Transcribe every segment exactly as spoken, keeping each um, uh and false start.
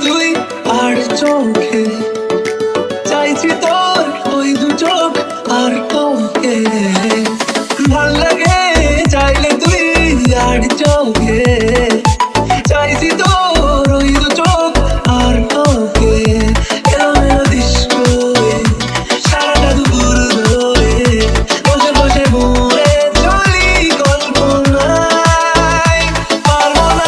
তুই আর চোখে চাইছি তোর ওই দু চোখ আর কাউকে ভাল লাগে চাইলে তুই আর চোখে চাইছি তোর ওই দু চোখ আর কাউকে এলোমেলো ডিস্কো সারাটা দুপুর ধরে বসে বসে ঘুরে চলি কল্পনায় পারবো না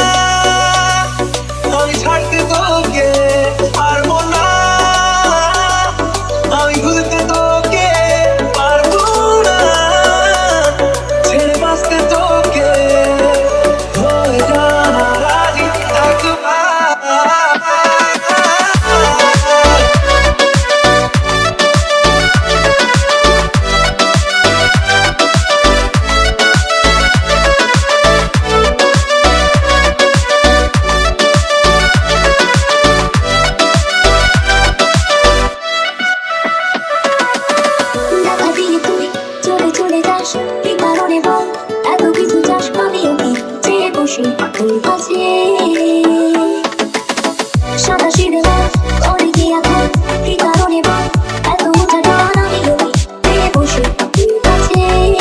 আমি ছাড়তে তোকে পারবো না আমি ভুলতে তোকে পারবো না ছেড়ে বাঁচতে তোকে হয়ে যা রাজি একবার দেখা দিয়ে তুই চলে চলে যাস কি কারণে বল এত কিছু চাস আমিও কি চেয়ে বসে তোর কাছে সাদা সিধে বল করে কি এখন কি কারণে বল এত উঠা টান আমিও কি চেয়ে বসে তোর কাছে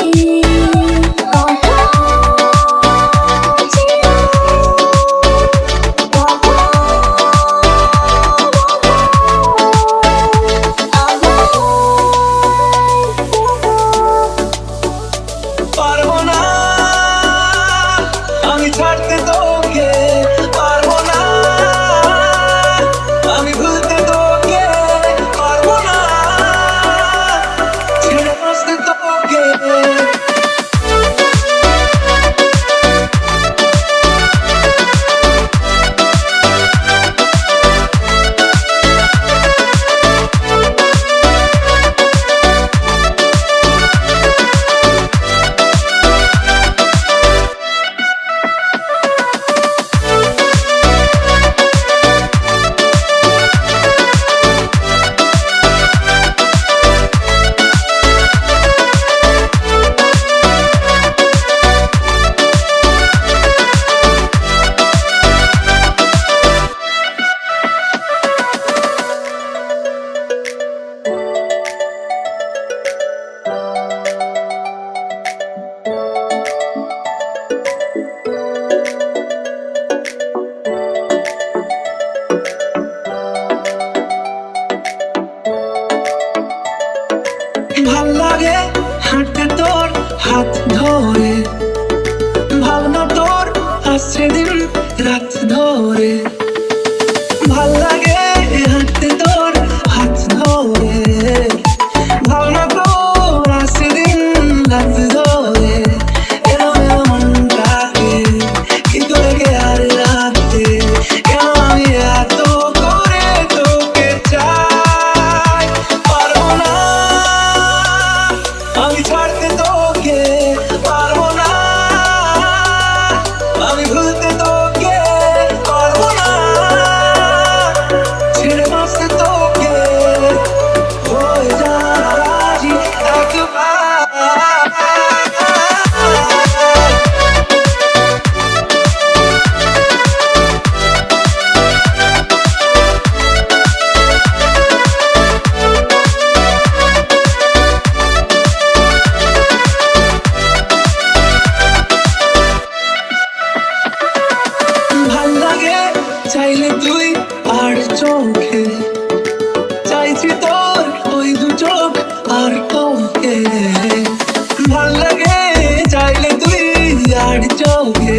পারবো না আমি ছাড়তে তোকে পারবো না আমি ভুলতে তোকে পারবো না ছেড়ে বাঁচতে তোকে ভাল লাগে হাঁটতে তোর হাত ধরে ভাবনা তোর আসছে দিন রাত ধরে ভাল লাগে হাঁটতে তোর হাত ধরে ভাবনা তোর আসছে দিন রাত ধরে এলোমেলো মনটাকে কি করে গে আর রাতে কেন আমি এত করে তোকে চাই পারবো না আমি ছাড়তে তোকে পারবো না আমি ভুলতে তোকে পারবো না ছেড়ে বাঁচতে তোকে হয়ে যা রাজি একবার ভাল লাগে চাইলে তুই আর চোখে চাইছি তোর ওই দু চোখ আর কাউকে ভাল লাগে চাইলে তুই আর চোখে